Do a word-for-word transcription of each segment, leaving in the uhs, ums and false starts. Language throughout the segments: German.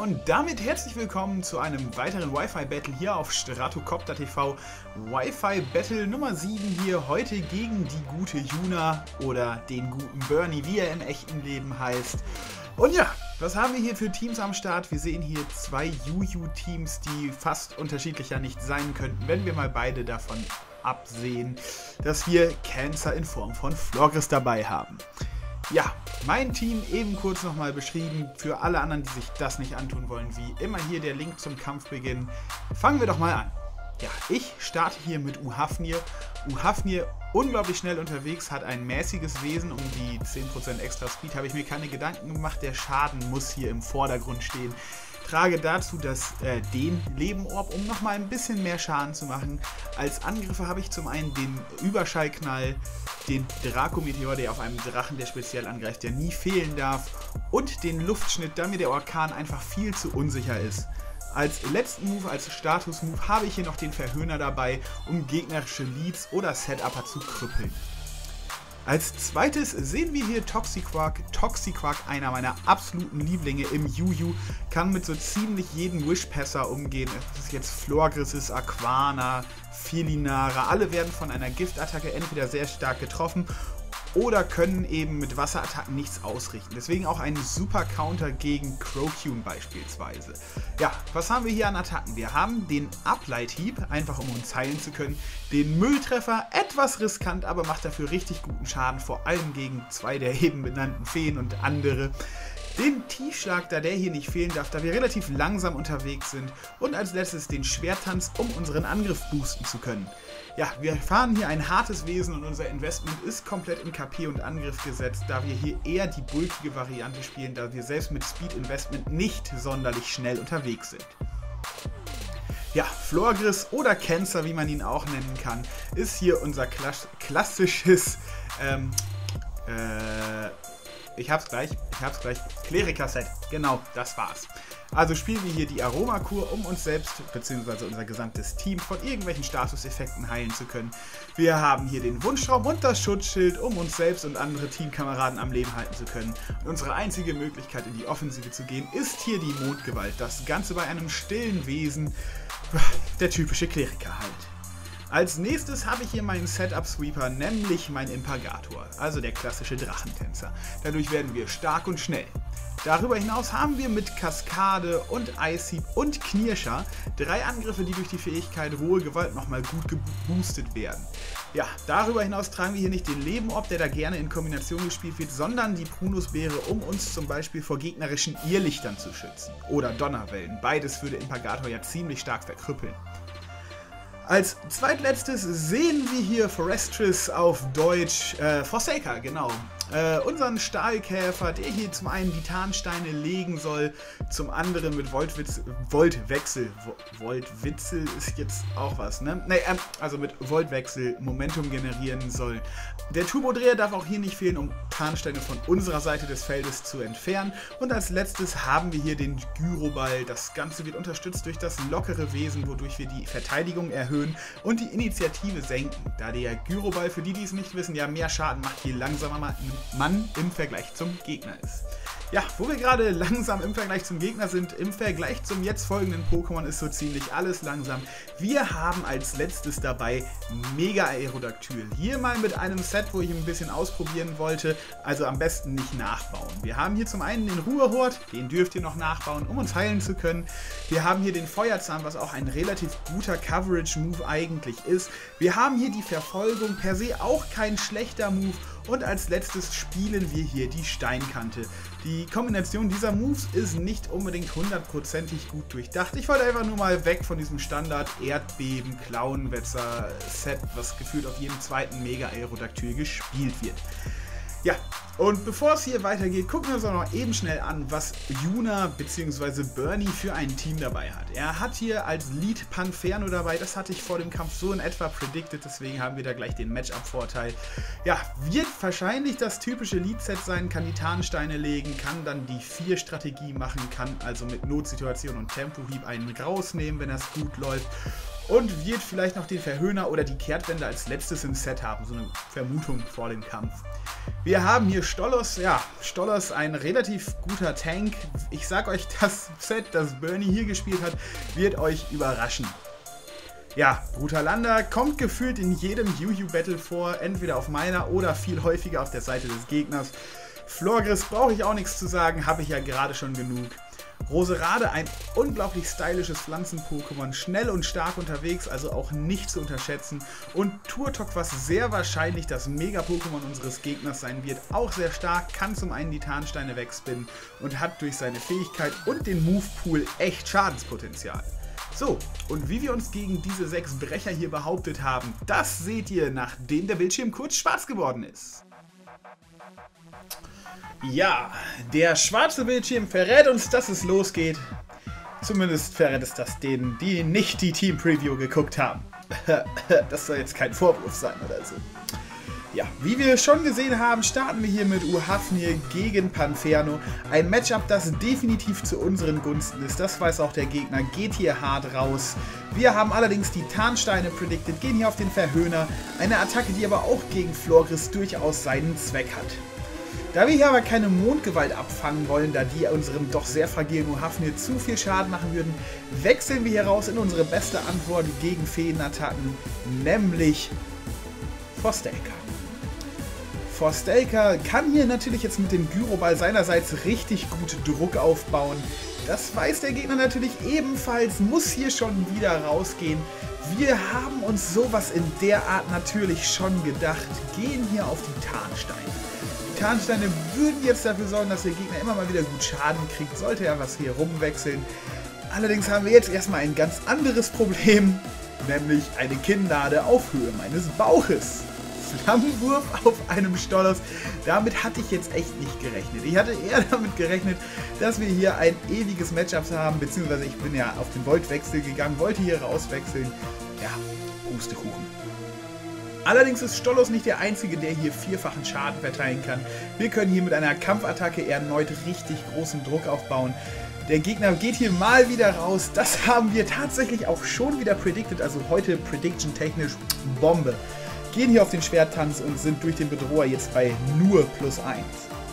Und damit herzlich willkommen zu einem weiteren Wi-Fi-Battle hier auf Stratocopter T V. Wi-Fi-Battle Nummer sieben hier, heute gegen die gute Yuna oder den guten Bernie, wie er im echten Leben heißt. Und ja, was haben wir hier für Teams am Start? Wir sehen hier zwei Yu-Yu-Teams, die fast unterschiedlicher nicht sein könnten, wenn wir mal beide davon absehen, dass wir Cancer in Form von Florges dabei haben. Ja, mein Team eben kurz nochmal beschrieben, für alle anderen, die sich das nicht antun wollen, wie immer hier der Link zum Kampfbeginn. Fangen wir doch mal an. Ja, ich starte hier mit Uhafnir. Uhafnir unglaublich schnell unterwegs, hat ein mäßiges Wesen, um die zehn Prozent extra Speed habe ich mir keine Gedanken gemacht, der Schaden muss hier im Vordergrund stehen. Trage dazu das, äh, den Lebenorb, um nochmal ein bisschen mehr Schaden zu machen. Als Angriffe habe ich zum einen den Überschallknall, den Draco-Meteor, der auf einem Drachen, der speziell angreift, der nie fehlen darf, und den Luftschnitt, da mir der Orkan einfach viel zu unsicher ist. Als letzten Move, als Status-Move, habe ich hier noch den Verhöhner dabei, um gegnerische Leads oder Setupper zu krüppeln. Als zweites sehen wir hier Toxiquark. Toxiquark, einer meiner absoluten Lieblinge im Yu-Yu, kann mit so ziemlich jedem Wishpasser umgehen. Ob das jetzt Florges ist, Aquana, Felinara, alle werden von einer Giftattacke entweder sehr stark getroffen oder können eben mit Wasserattacken nichts ausrichten. Deswegen auch ein super Counter gegen Crocune beispielsweise. Ja, was haben wir hier an Attacken? Wir haben den Uplight-Hieb, einfach um uns heilen zu können. Den Mülltreffer, etwas riskant, aber macht dafür richtig guten Schaden, vor allem gegen zwei der eben benannten Feen und andere. Den Tiefschlag, da der hier nicht fehlen darf, da wir relativ langsam unterwegs sind. Und als letztes den Schwerttanz, um unseren Angriff boosten zu können. Ja, wir fahren hier ein hartes Wesen und unser Investment ist komplett in K P und Angriff gesetzt, da wir hier eher die bulkige Variante spielen, da wir selbst mit Speed Investment nicht sonderlich schnell unterwegs sind. Ja, Florges oder Cancer, wie man ihn auch nennen kann, ist hier unser klass klassisches, ähm, äh, ich hab's gleich, ich hab's gleich, Kleriker-Set, genau, das war's. Also spielen wir hier die Aromakur, um uns selbst bzw. unser gesamtes Team von irgendwelchen Statuseffekten heilen zu können. Wir haben hier den Wunschraum und das Schutzschild, um uns selbst und andere Teamkameraden am Leben halten zu können. Und unsere einzige Möglichkeit, in die Offensive zu gehen, ist hier die Mondgewalt. Das Ganze bei einem stillen Wesen, der typische Kleriker halt. Als nächstes habe ich hier meinen Setup-Sweeper, nämlich meinen Impagator, also der klassische Drachentänzer. Dadurch werden wir stark und schnell. Darüber hinaus haben wir mit Kaskade und Eishieb und Knirscher drei Angriffe, die durch die Fähigkeit Rohe Gewalt nochmal gut geboostet werden. Ja, darüber hinaus tragen wir hier nicht den Lebenorb, der da gerne in Kombination gespielt wird, sondern die Prunusbeere, um uns zum Beispiel vor gegnerischen Irrlichtern zu schützen. Oder Donnerwellen, beides würde Impagator ja ziemlich stark verkrüppeln. Als zweitletztes sehen wir hier Forestris, auf Deutsch äh, Forsaker, genau. Äh, unseren Stahlkäfer, der hier zum einen die Tarnsteine legen soll, zum anderen mit Voltwitz, Voltwechsel, Voltwitzel ist jetzt auch was, ne? Ne, ähm, also mit Voltwechsel Momentum generieren soll. Der Turbodreher darf auch hier nicht fehlen, um Tarnsteine von unserer Seite des Feldes zu entfernen. Und als letztes haben wir hier den Gyroball. Das Ganze wird unterstützt durch das lockere Wesen, wodurch wir die Verteidigung erhöhen und die Initiative senken. Da der Gyroball, für die, die es nicht wissen, ja mehr Schaden macht, je langsamer man im Vergleich zum Gegner ist. Ja, wo wir gerade langsam im Vergleich zum Gegner sind, im Vergleich zum jetzt folgenden Pokémon ist so ziemlich alles langsam. Wir haben als letztes dabei Mega Aerodactyl. Hier mal mit einem Set, wo ich ein bisschen ausprobieren wollte, also am besten nicht nachbauen. Wir haben hier zum einen den Ruhehort, den dürft ihr noch nachbauen, um uns heilen zu können. Wir haben hier den Feuerzahn, was auch ein relativ guter Coverage-Move eigentlich ist. Wir haben hier die Verfolgung, per se auch kein schlechter Move. Und als letztes spielen wir hier die Steinkante. Die Kombination dieser Moves ist nicht unbedingt hundertprozentig gut durchdacht. Ich wollte einfach nur mal weg von diesem Standard Erdbeben, Klauenwetzer Set, was gefühlt auf jedem zweiten Mega Aerodactyl gespielt wird. Ja, und bevor es hier weitergeht, gucken wir uns auch noch eben schnell an, was Yuna bzw. Bernie für ein Team dabei hat. Er hat hier als Lead Panferno dabei, das hatte ich vor dem Kampf so in etwa predicted, deswegen haben wir da gleich den Matchup-Vorteil. Ja, wird wahrscheinlich das typische Lead-Set sein, kann die Tarnsteine legen, kann dann die vier Strategie machen, kann also mit Notsituation und Tempohieb einen rausnehmen, wenn das gut läuft. und wird vielleicht noch den Verhöhner oder die Kehrtwende als letztes im Set haben. So eine Vermutung vor dem Kampf. Wir haben hier Stolos. Ja, Stolos, ein relativ guter Tank. Ich sag euch, das Set, das Bernie hier gespielt hat, wird euch überraschen. Ja, Brutalanda kommt gefühlt in jedem Yu-Yu-Battle vor, entweder auf meiner oder viel häufiger auf der Seite des Gegners. Florgris brauche ich auch nichts zu sagen, habe ich ja gerade schon genug. Roserade, ein unglaublich stylisches Pflanzen-Pokémon, schnell und stark unterwegs, also auch nicht zu unterschätzen. Und Turtok, was sehr wahrscheinlich das Mega-Pokémon unseres Gegners sein wird, auch sehr stark, kann zum einen die Tarnsteine wegspinnen und hat durch seine Fähigkeit und den Move-Pool echt Schadenspotenzial. So, und wie wir uns gegen diese sechs Brecher hier behauptet haben, das seht ihr, nachdem der Bildschirm kurz schwarz geworden ist. Ja, der schwarze Bildschirm verrät uns, dass es losgeht. Zumindest verrät es das denen, die nicht die Team-Preview geguckt haben. Das soll jetzt kein Vorwurf sein oder so. Ja, wie wir schon gesehen haben, starten wir hier mit Uhafnir gegen Panferno. Ein Matchup, das definitiv zu unseren Gunsten ist. Das weiß auch der Gegner, geht hier hart raus. Wir haben allerdings die Tarnsteine predicted, gehen hier auf den Verhöhner. Eine Attacke, die aber auch gegen Florgris durchaus seinen Zweck hat. Da wir hier aber keine Mondgewalt abfangen wollen, da die unserem doch sehr fragilen Uhafnir zu viel Schaden machen würden, wechseln wir hier raus in unsere beste Antwort gegen Feenattacken, nämlich Frostelka. Frostelka kann hier natürlich jetzt mit dem Gyroball seinerseits richtig gut Druck aufbauen. Das weiß der Gegner natürlich ebenfalls, muss hier schon wieder rausgehen. Wir haben uns sowas in der Art natürlich schon gedacht, gehen hier auf die Tarnsteine. Die Tarnsteine würden jetzt dafür sorgen, dass der Gegner immer mal wieder gut Schaden kriegt, sollte er was hier rumwechseln. Allerdings haben wir jetzt erstmal ein ganz anderes Problem, nämlich eine Kinnlade auf Höhe meines Bauches. Flammenwurf auf einem Stolos. Damit hatte ich jetzt echt nicht gerechnet. Ich hatte eher damit gerechnet, dass wir hier ein ewiges Matchup haben, beziehungsweise ich bin ja auf den Voltwechsel gegangen, wollte hier rauswechseln. Ja, Pustekuchen. Allerdings ist Stolos nicht der einzige, der hier vierfachen Schaden verteilen kann. Wir können hier mit einer Kampfattacke erneut richtig großen Druck aufbauen. Der Gegner geht hier mal wieder raus. Das haben wir tatsächlich auch schon wieder predicted, also heute prediction technisch Bombe. Gehen hier auf den Schwerttanz und sind durch den Bedroher jetzt bei nur plus eins.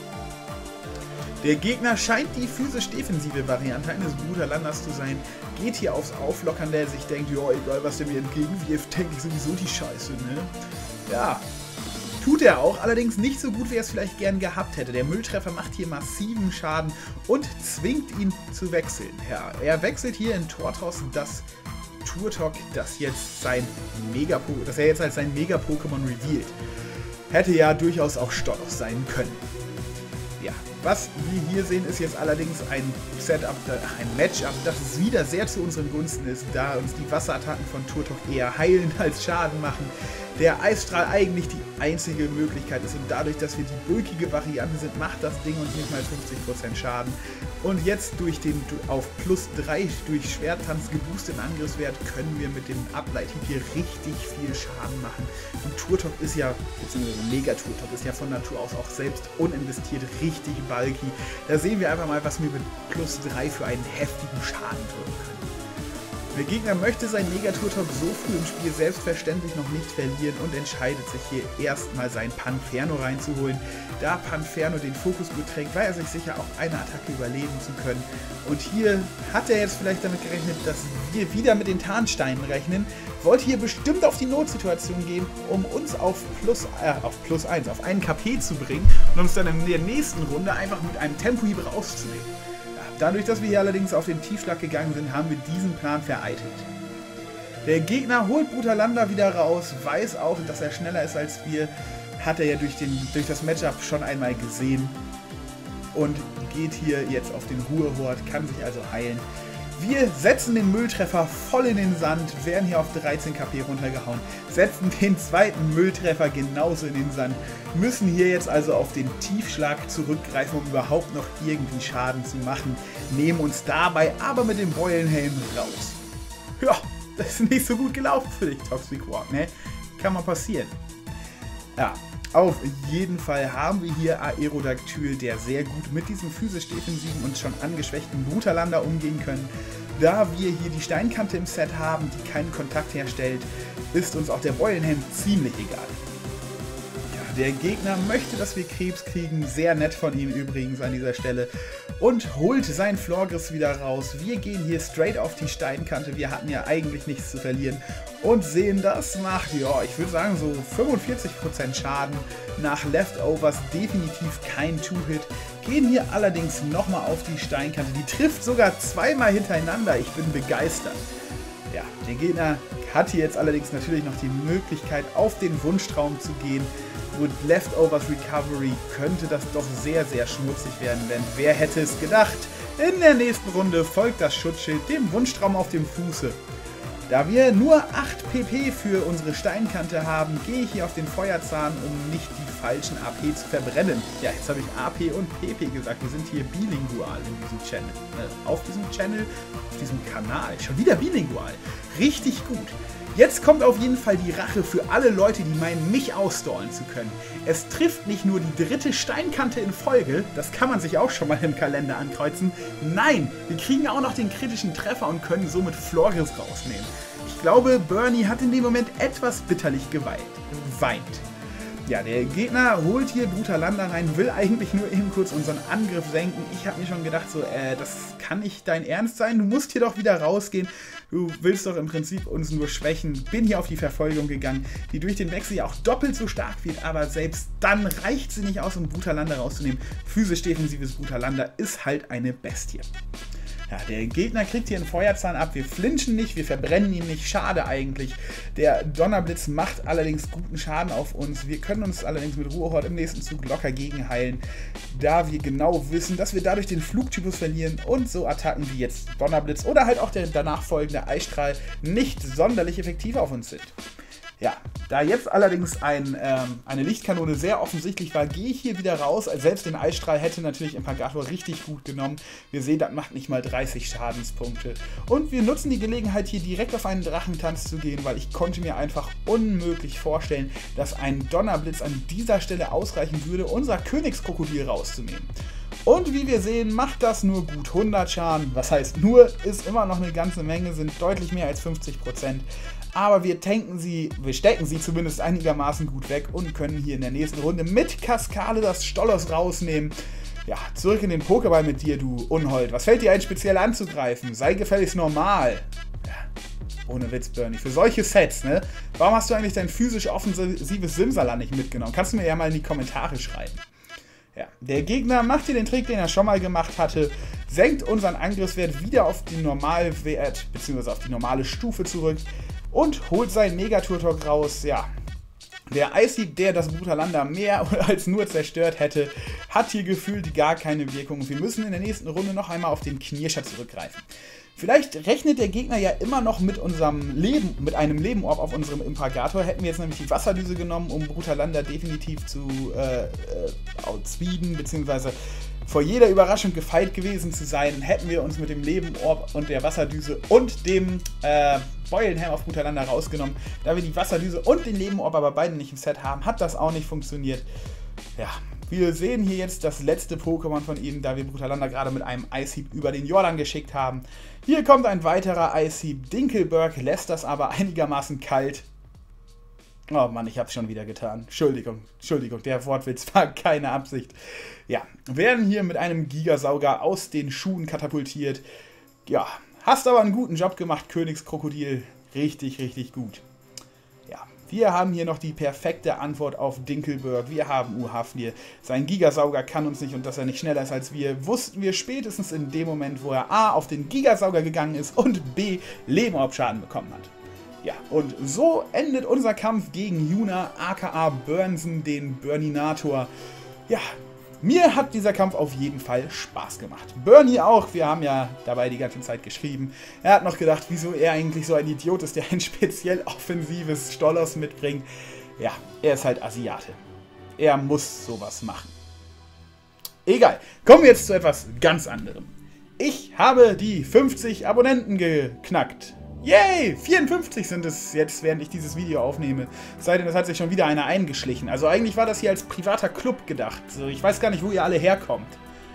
Der Gegner scheint die physisch-defensive Variante eines Brutalanders zu sein, geht hier aufs Auflockern, der sich denkt, ja, egal was der mir entgegenwirft, denke ich sowieso die Scheiße, ne? Ja, tut er auch, allerdings nicht so gut, wie er es vielleicht gern gehabt hätte. Der Mülltreffer macht hier massiven Schaden und zwingt ihn zu wechseln. Ja, er wechselt hier in Tortos das Turtok, das jetzt sein Mega, das er jetzt als sein Mega-Pokémon revealed. Hätte ja durchaus auch Stolos sein können. Ja, was wir hier sehen, ist jetzt allerdings ein Setup, ein Matchup, das wieder sehr zu unseren Gunsten ist, da uns die Wasserattacken von Turtok eher heilen als Schaden machen. Der Eisstrahl eigentlich die einzige Möglichkeit ist und dadurch, dass wir die bulkige Variante sind, macht das Ding uns nicht mal fünfzig Prozent Schaden. Und jetzt durch den auf plus drei durch Schwerttanz geboosteten Angriffswert können wir mit dem Ableithieb hier richtig viel Schaden machen. Und Turtok ist ja, beziehungsweise Mega-Turtok ist ja von Natur aus auch selbst uninvestiert richtig bulky. Da sehen wir einfach mal, was wir mit plus drei für einen heftigen Schaden drücken können. Der Gegner möchte sein Mega-Turtok so früh im Spiel selbstverständlich noch nicht verlieren und entscheidet sich hier erstmal sein Panferno reinzuholen. Da Panferno den Fokus gut trägt, war er sich sicher, auch eine Attacke überleben zu können. Und hier hat er jetzt vielleicht damit gerechnet, dass wir wieder mit den Tarnsteinen rechnen. Wollte hier bestimmt auf die Notsituation gehen, um uns auf plus, äh, auf plus eins, auf einen K P zu bringen und uns dann in der nächsten Runde einfach mit einem Tempohieb rauszunehmen. Dadurch, dass wir hier allerdings auf den Tiefschlag gegangen sind, haben wir diesen Plan vereitelt. Der Gegner holt Brutalanda wieder raus, weiß auch, dass er schneller ist als wir, hat er ja durch, den, durch das Matchup schon einmal gesehen und geht hier jetzt auf den Ruhehort, kann sich also heilen. Wir setzen den Mülltreffer voll in den Sand, werden hier auf dreizehn K P runtergehauen, setzen den zweiten Mülltreffer genauso in den Sand, müssen hier jetzt also auf den Tiefschlag zurückgreifen, um überhaupt noch irgendwie Schaden zu machen, nehmen uns dabei aber mit dem Beulenhelm raus. Ja, das ist nicht so gut gelaufen für dich, Toxic Walk, ne? Kann mal passieren. Ja, auf jeden Fall haben wir hier Aerodactyl, der sehr gut mit diesem physisch-defensiven und schon angeschwächten Brutalanda umgehen können. Da wir hier die Steinkante im Set haben, die keinen Kontakt herstellt, ist uns auch der Beulenhelm ziemlich egal. Der Gegner möchte, dass wir Krebs kriegen, sehr nett von ihm übrigens an dieser Stelle, und holt seinen Florgriss wieder raus. Wir gehen hier straight auf die Steinkante, wir hatten ja eigentlich nichts zu verlieren und sehen, das macht, ja, ich würde sagen so fünfundvierzig Prozent Schaden, nach Leftovers definitiv kein Two-Hit, gehen hier allerdings nochmal auf die Steinkante, die trifft sogar zweimal hintereinander, ich bin begeistert. Ja, der Gegner hat hier jetzt allerdings natürlich noch die Möglichkeit, auf den Wunschtraum zu gehen. Mit Leftovers Recovery könnte das doch sehr, sehr schmutzig werden, denn wer hätte es gedacht? In der nächsten Runde folgt das Schutzschild dem Wunschtraum auf dem Fuße. Da wir nur acht P P für unsere Steinkante haben, gehe ich hier auf den Feuerzahn, um nicht die falschen A P zu verbrennen. Ja, jetzt habe ich A P und P P gesagt, wir sind hier bilingual in diesem Channel. Äh, auf diesem Channel, auf diesem Kanal, schon wieder bilingual. Richtig gut. Jetzt kommt auf jeden Fall die Rache für alle Leute, die meinen, mich ausstallen zu können. Es trifft nicht nur die dritte Steinkante in Folge, das kann man sich auch schon mal im Kalender ankreuzen. Nein, wir kriegen auch noch den kritischen Treffer und können somit Florgriss rausnehmen. Ich glaube, Bernie hat in dem Moment etwas bitterlich geweint. Weint. Ja, der Gegner holt hier Brutalanda rein, will eigentlich nur eben kurz unseren Angriff senken. Ich habe mir schon gedacht, so, äh, das kann nicht dein Ernst sein. Du musst hier doch wieder rausgehen. Du willst doch im Prinzip uns nur schwächen. Bin hier auf die Verfolgung gegangen, die durch den Wechsel ja auch doppelt so stark wird. Aber selbst dann reicht sie nicht aus, um Brutalanda rauszunehmen. Physisch-defensives Brutalanda ist halt eine Bestie. Ja, der Gegner kriegt hier einen Feuerzahn ab, wir flinchen nicht, wir verbrennen ihn nicht, schade eigentlich. Der Donnerblitz macht allerdings guten Schaden auf uns, wir können uns allerdings mit Ruhehort im nächsten Zug locker gegenheilen, da wir genau wissen, dass wir dadurch den Flugtypus verlieren und so Attacken wie jetzt Donnerblitz oder halt auch der danach folgende Eisstrahl nicht sonderlich effektiv auf uns sind. Ja, da jetzt allerdings ein, ähm, eine Lichtkanone sehr offensichtlich war, gehe ich hier wieder raus. Selbst den Eisstrahl hätte natürlich Impagator richtig gut genommen. Wir sehen, das macht nicht mal dreißig Schadenspunkte. Und wir nutzen die Gelegenheit, hier direkt auf einen Drachentanz zu gehen, weil ich konnte mir einfach unmöglich vorstellen, dass ein Donnerblitz an dieser Stelle ausreichen würde, unser Königskrokodil rauszunehmen. Und wie wir sehen, macht das nur gut hundert Schaden. Was heißt nur, ist immer noch eine ganze Menge, sind deutlich mehr als fünfzig Prozent. Aber wir tanken sie, wir stecken sie zumindest einigermaßen gut weg und können hier in der nächsten Runde mit Kaskade das Stollos rausnehmen. Ja, zurück in den Pokéball mit dir, du Unhold. Was fällt dir ein, speziell anzugreifen? Sei gefälligst normal. Ja, ohne Witz, Bernie. Für solche Sets, ne? Warum hast du eigentlich dein physisch offensives Simsaland nicht mitgenommen? Kannst du mir ja mal in die Kommentare schreiben. Ja, der Gegner macht hier den Trick, den er schon mal gemacht hatte, senkt unseren Angriffswert wieder auf den Normalwert, beziehungsweise auf die normale Stufe zurück und holt seinen Megaturtok raus. Ja, der Eishieb, der das Brutalanda mehr als nur zerstört hätte, hat hier gefühlt gar keine Wirkung. Wir müssen in der nächsten Runde noch einmal auf den Knirscher zurückgreifen. Vielleicht rechnet der Gegner ja immer noch mit unserem Leben, mit einem Lebenorb auf unserem Impagator. Hätten wir jetzt nämlich die Wasserdüse genommen, um Brutalanda definitiv zu äh, äh, outspeeden, beziehungsweise vor jeder Überraschung gefeit gewesen zu sein, hätten wir uns mit dem Lebenorb und der Wasserdüse und dem äh, Beulenhelm auf Brutalanda rausgenommen. Da wir die Wasserdüse und den Lebenorb aber beide nicht im Set haben, hat das auch nicht funktioniert. Ja, wir sehen hier jetzt das letzte Pokémon von ihnen, da wir Brutalanda gerade mit einem Eishieb über den Jordan geschickt haben. Hier kommt ein weiterer Eishieb. Dinkelberg lässt das aber einigermaßen kalt. Oh Mann, ich hab's schon wieder getan. Entschuldigung, Entschuldigung, der Wortwitz war keine Absicht. Ja, werden hier mit einem Gigasauger aus den Schuhen katapultiert. Ja, hast aber einen guten Job gemacht, Königskrokodil. Richtig, richtig gut. Ja, wir haben hier noch die perfekte Antwort auf Dinkelberg. Wir haben Uhafnir. Sein Gigasauger kann uns nicht und dass er nicht schneller ist als wir, wussten wir spätestens in dem Moment, wo er A auf den Gigasauger gegangen ist und B Lebenorb-Schaden bekommen hat. Ja, und so endet unser Kampf gegen Yuna, aka Burnson, den Burninator. Ja, mir hat dieser Kampf auf jeden Fall Spaß gemacht. Bernie auch, wir haben ja dabei die ganze Zeit geschrieben. Er hat noch gedacht, wieso er eigentlich so ein Idiot ist, der ein speziell offensives Stollos mitbringt. Ja, er ist halt Asiate. Er muss sowas machen. Egal, kommen wir jetzt zu etwas ganz anderem. Ich habe die fünfzig Abonnenten geknackt. Yay! vierundfünfzig sind es jetzt, während ich dieses Video aufnehme. Sei denn, es hat sich schon wieder einer eingeschlichen. Also eigentlich war das hier als privater Club gedacht. So, ich weiß gar nicht, wo ihr alle herkommt.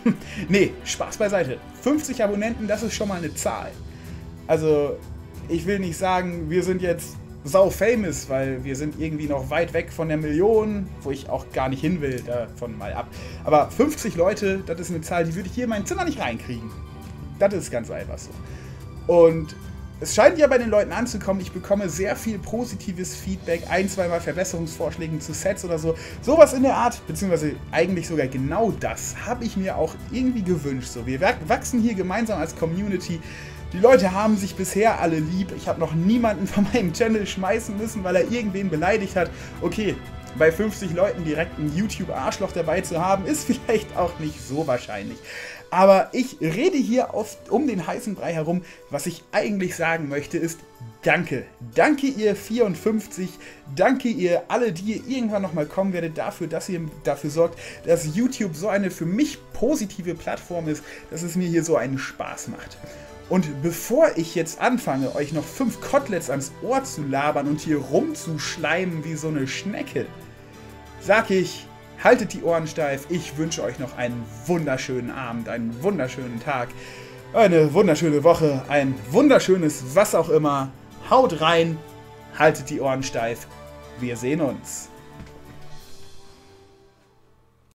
Nee, Spaß beiseite. fünfzig Abonnenten, das ist schon mal eine Zahl. Also, ich will nicht sagen, wir sind jetzt sau famous, weil wir sind irgendwie noch weit weg von der Million, wo ich auch gar nicht hin will, davon mal ab. Aber fünfzig Leute, das ist eine Zahl, die würde ich hier in mein Zimmer nicht reinkriegen. Das ist ganz einfach so. Und es scheint ja bei den Leuten anzukommen, ich bekomme sehr viel positives Feedback, ein, zweimal Verbesserungsvorschläge zu Sets oder so. Sowas in der Art, beziehungsweise eigentlich sogar genau das, habe ich mir auch irgendwie gewünscht. So, wir wachsen hier gemeinsam als Community. Die Leute haben sich bisher alle lieb. Ich habe noch niemanden von meinem Channel schmeißen müssen, weil er irgendwen beleidigt hat. Okay, bei fünfzig Leuten direkt ein YouTube-Arschloch dabei zu haben, ist vielleicht auch nicht so wahrscheinlich. Aber ich rede hier oft um den heißen Brei herum. Was ich eigentlich sagen möchte ist, danke. Danke ihr vierundfünfzig. Danke ihr alle, die ihr irgendwann nochmal kommen werdet, dafür, dass ihr dafür sorgt, dass YouTube so eine für mich positive Plattform ist, dass es mir hier so einen Spaß macht. Und bevor ich jetzt anfange, euch noch fünf Koteletts ans Ohr zu labern und hier rumzuschleimen wie so eine Schnecke, sag ich, haltet die Ohren steif. Ich wünsche euch noch einen wunderschönen Abend, einen wunderschönen Tag, eine wunderschöne Woche, ein wunderschönes was auch immer. Haut rein, haltet die Ohren steif. Wir sehen uns.